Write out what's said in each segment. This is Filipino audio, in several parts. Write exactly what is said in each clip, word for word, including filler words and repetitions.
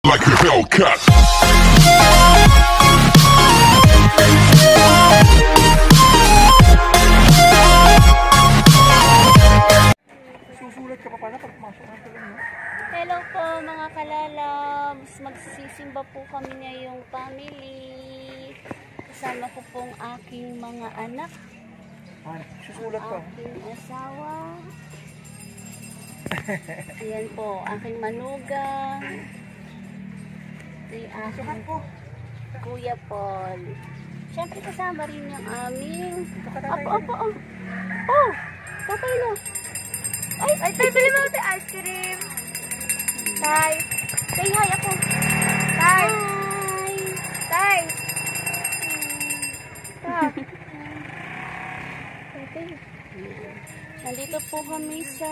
like a Hellcat. Susulat ka pa pala pag pumasok ng tulong, no? Hello po mga kalalabs, magsisimba po kami ngayong family. Kasama ko pong aking mga anak, Ah, susulat ka. aking asawa. Ayan po, aking manugang. Yung aking Kuya Paul. Siyempre kasama rin yung aming Apo, apo, oh. Oh, tatay na. Ay, ay, tay, bili mo ito ice cream. Tay, say hi ako. Tay. Hi. Tay. Tay. Okay. Nandito po kami sa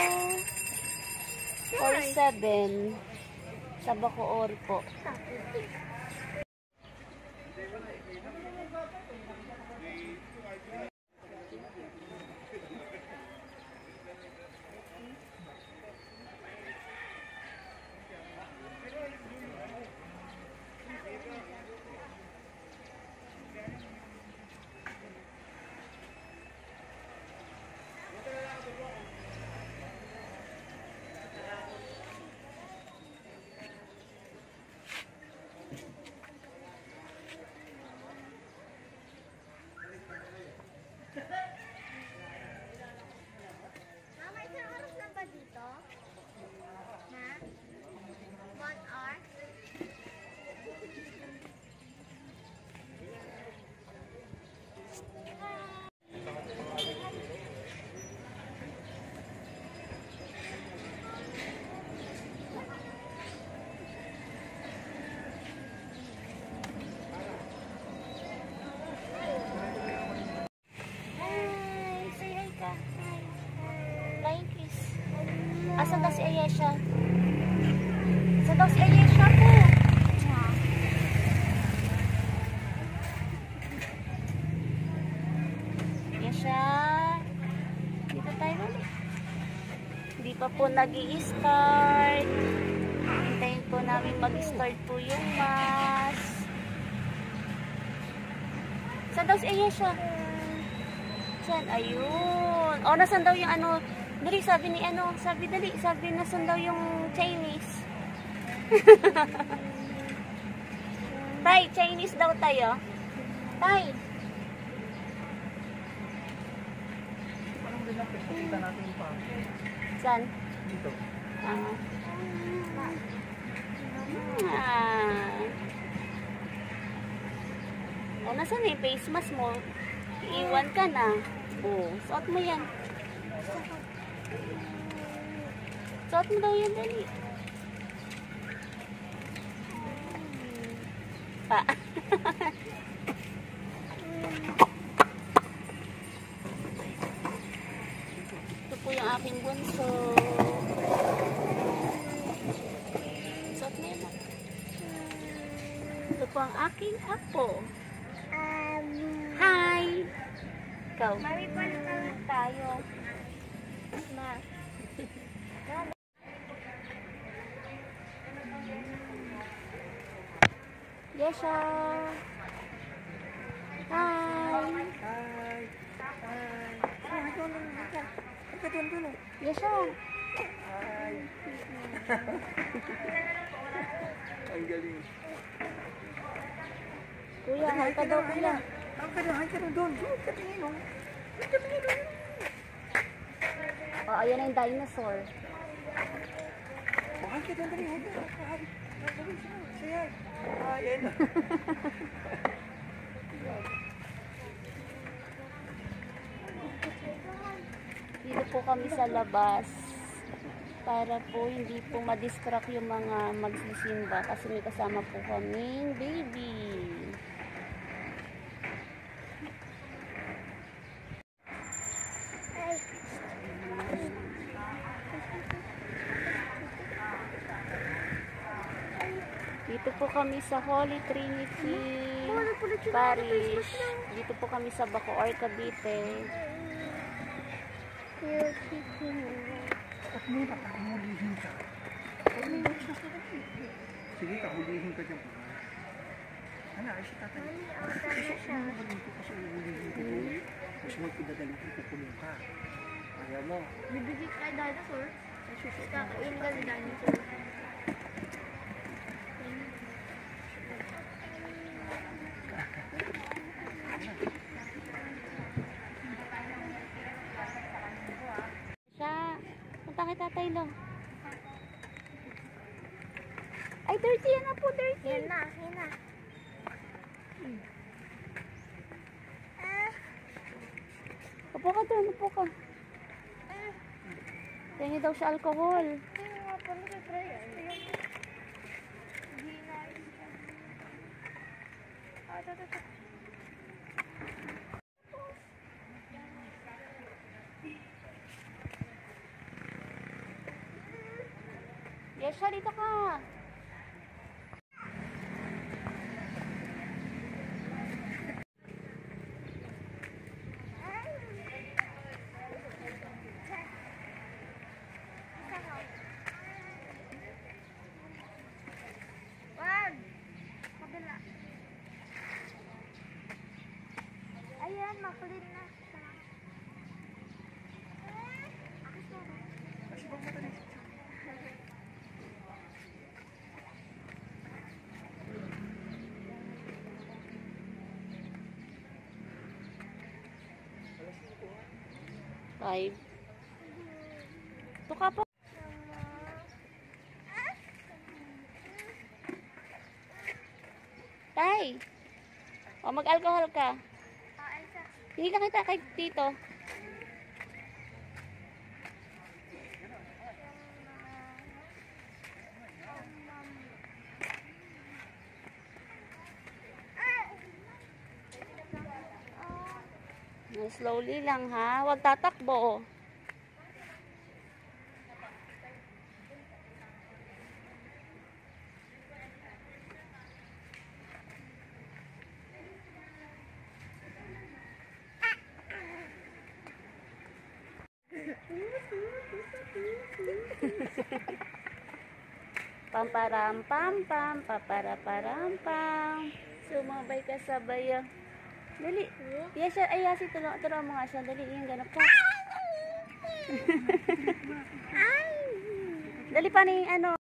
four seven sa Bacoor po. Asan daw si Ayesha? Asan daw si Ayesha po? Ayesha, dito tayo ulit. Hindi pa po nag-i-start. Hintayin po namin mag-start po yung mass. Asan daw si Ayesha? Asan? Ayun. O, nasan daw yung ano? Dali, sabi ni ano, sabi dali, sabi nasan daw yung Chinese. Tay, Chinese daw tayo. Tay. Parang din natin, pakita natin yung pa. Saan? Dito. Ah. Ah. O, nasan na yung face mask mo? Iiwan ka na. O, suot mo yan. Suot mo daw yan, dali. Pa. Ito po yung aking bunso. Suot mo yan. Ito po ang aking apo. Hi! Ikaw. Mami, paano ka tayo? Ma. Yesha. Hi. Hi. Hi. Hi, doon, doon. Hi, doon, doon. Yesha. Hi. Ang galing. Kuya, hi ka daw, kuya. Hi ka doon, hi ka doon, doon. Doon, katingin, doon. Doon, katingin, doon. Oh, ayan na yung dinosaur. Oh, hi ka doon, dali. Hi ka doon. Hi. Say hi. Ah, yan. Dito po kami sa labas para po hindi po ma-distract yung mga magsisimba kasi may kasama po kaming baby. Dito po kami sa Holy Trinity Parish. Dito po kami sa Bacoor, Cavite. Sige, kahulihin ka dyan. Ano, ay si tatay. Kasi umabaling ko kasi uhulihin ka dyan. Kasi magpidadaling ko kukulong ka. Ayaw mo. Bibigay ka kay dinosaur. Kakain ka ni dinosaur. Siya, punta kay tatay lo. Ay, dirty yan na po, dirty. Yan na, yan na. Hmm. Ah. Upo ka doon, upo ka. Ah. Tingin daw siya alcohol. Tingin nga pala sa try. Hindi na. Ah, ito, ito, ito. Yes, siya, dito ka. Ayan, makulit na siya. Kasi bang matalis? Five. Tuka po. Tay. O, mag-alcohol ka. Hindi ka kita kay tito. Slowly lang ha. Huwag tatakbo. Pamparam pam pam, papara param pam. Sumabay ka sabay. Dali. Yes, siya. Ay, si tulong, tulong mo nga siya. Dali, yung ganap ka. Dali pa ni ano.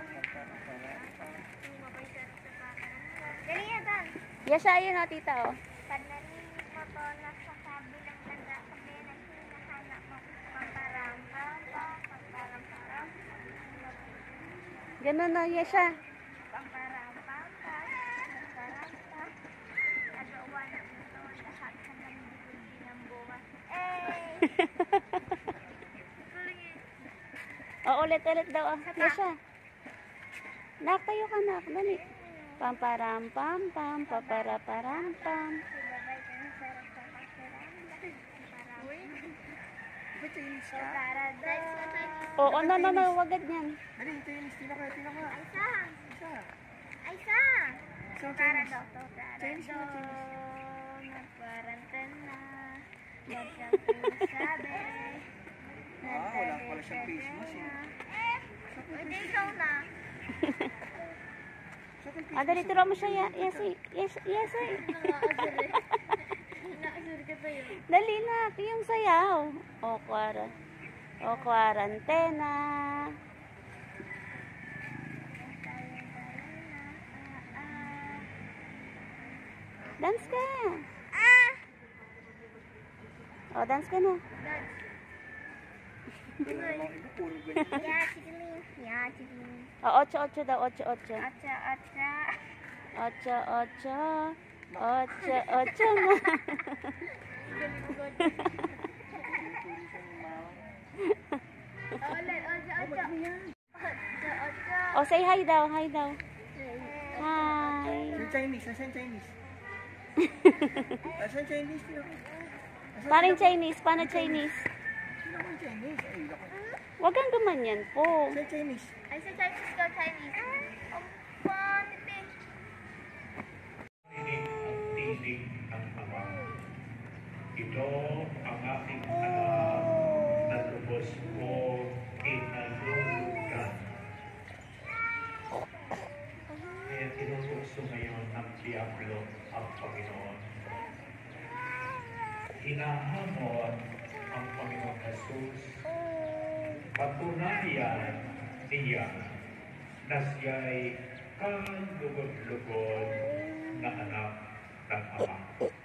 Dali yan, Dan. Yes, siya. Ayun o, tita o. Panalinis mo to na sa sabi ng tanda sabi na hinahanap mo. Pamparampa, pamparampa, Ganun o, yes siya. pamparampa, pamparampa. Nagawa na ito lahat sa nandito ng buwan. Eh! O, ulit-ulit daw o. Yes siya. Nak, tayo ka nak. Dali. Pamparam pam pam, papara param pam. Ibabay ka na sarap sa pamparampa. Ba't Chinese ka? Paradise ka tayo. Oo, no, no, no. Wag ganyan. Dali, Chinese. Tila ka, tila ka. Ay, sa! Isa. Ay, sa! Isang Para Chinese. daw to, para Chinese daw. na, Chinese. Nagparantana. Nagsasabi. Ah, wala pala siyang face mask eh. Eh, hindi ikaw na. Ah, dali, turo mo siya. Ya- Yes, eh. yes, yes, eh. Nakaasur eh. Nakaasur ka tayo. Dali na, yung sayaw. O, kwara. O, kwarantena. Dance ka. Ah! O, dance ka na. Dance. Wala namang iba, puro ganyan. Yeah, chikiling. Yeah, chikiling. O, ocho, ocho daw, ocho, ocho. Acha, acha. Ocho, ocho. Ocho, ocho na. Ulit, acha, acha. Acha, acha. O, say hi daw, hi daw. Hi. Yung Chinese, asan Chinese? Asan Chinese? Tila ko. Asan Paano tila ko? Chinese? Paano Chinese? Tila ko yung Chinese. Ay, lako. Huwag kang gumanyan po. Asan Chinese? Ay, sa Chinese ka, Chinese. Ang paniti. Tinig ang Ama. Ito ang aking anak na lubos ko inalulugan. ang Panginoon. Hinahamon ang Panginoon Jesus. Patunayan niya na siya'y kalugod-lugod na anak ng Ama.